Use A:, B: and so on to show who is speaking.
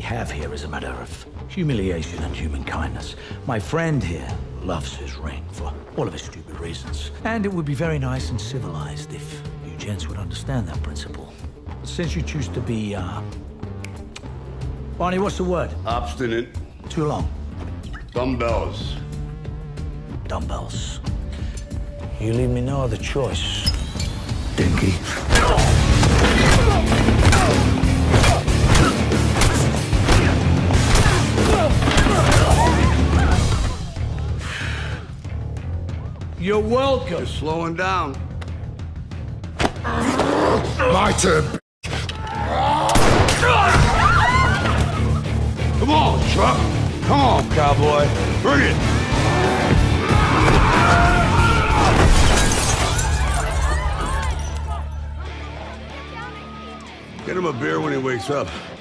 A: have here is a matter of humiliation and human kindness. My friend here loves his ring for all of his stupid reasons. And it would be very nice and civilized if you gents would understand that principle. But since you choose to be, Barney, what's the word?
B: Obstinate.
A: Too long.
B: Dumbbells.
A: Dumbbells. You leave me no other choice, Dinky. You're welcome.
B: You're slowing down.
C: My turn.
B: Come on, Chuck. Come on, cowboy. Bring it. Get him a beer when he wakes up.